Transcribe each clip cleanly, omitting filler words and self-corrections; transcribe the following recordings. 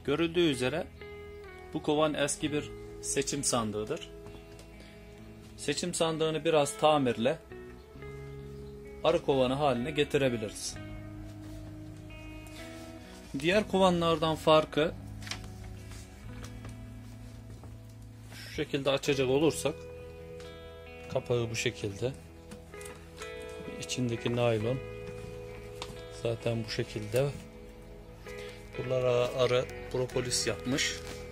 Görüldüğü üzere bu kovan eski bir seçim sandığıdır. Seçim sandığını biraz tamirle arı kovanı haline getirebiliriz. Diğer kovanlardan farkı, şu şekilde açacak olursak, kapağı bu şekilde, içindeki naylon zaten bu şekilde. Buralara arı propolis yapmış.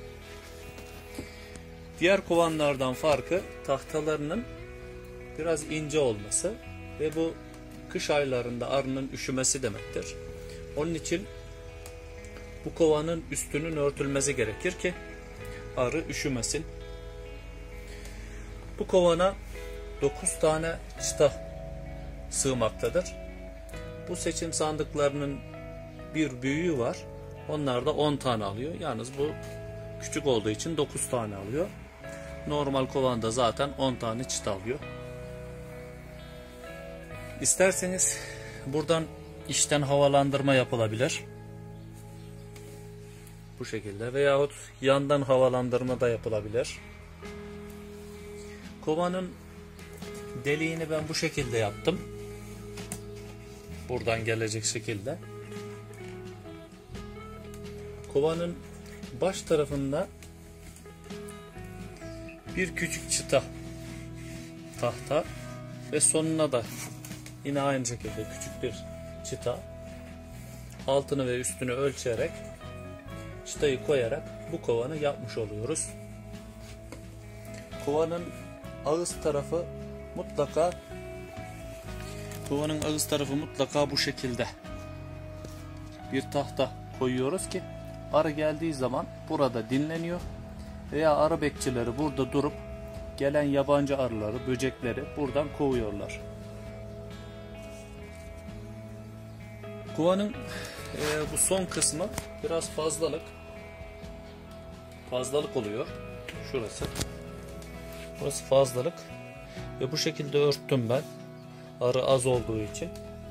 Diğer kovanlardan farkı tahtalarının biraz ince olması ve bu kış aylarında arının üşümesi demektir. Onun için bu kovanın üstünün örtülmesi gerekir ki arı üşümesin. Bu kovana 9 tane çıta sığmaktadır. Bu seçim sandıklarının bir büyüğü var. Onlar da 10 tane alıyor. Yalnız bu küçük olduğu için 9 tane alıyor. Normal kovanda zaten 10 tane çıta alıyor. İsterseniz buradan içten havalandırma yapılabilir. Bu şekilde veyahut yandan havalandırma da yapılabilir. Kovanın deliğini ben bu şekilde yaptım. Buradan gelecek şekilde. Kovanın baş tarafında bir küçük çıta tahta ve sonuna da yine aynı şekilde küçük bir çıta, altını ve üstünü ölçerek çıtayı koyarak bu kovanı yapmış oluyoruz. Kovanın ağız tarafı mutlaka bu şekilde bir tahta koyuyoruz ki arı geldiği zaman burada dinleniyor veya arı bekçileri burada durup gelen yabancı arıları, böcekleri buradan kovuyorlar. Kovanın bu son kısmı biraz fazlalık oluyor. Burası fazlalık ve bu şekilde örttüm ben, arı az olduğu için.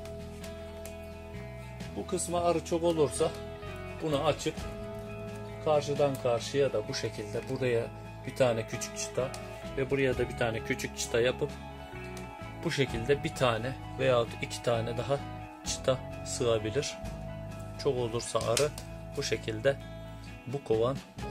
Bu kısma arı çok olursa bunu açıp karşıdan karşıya da bu şekilde buraya bir tane küçük çıta ve buraya da bir tane küçük çıta yapıp bu şekilde bir tane veyahut 2 tane daha çıta sığabilir. Çok olursa arı bu şekilde bu kovan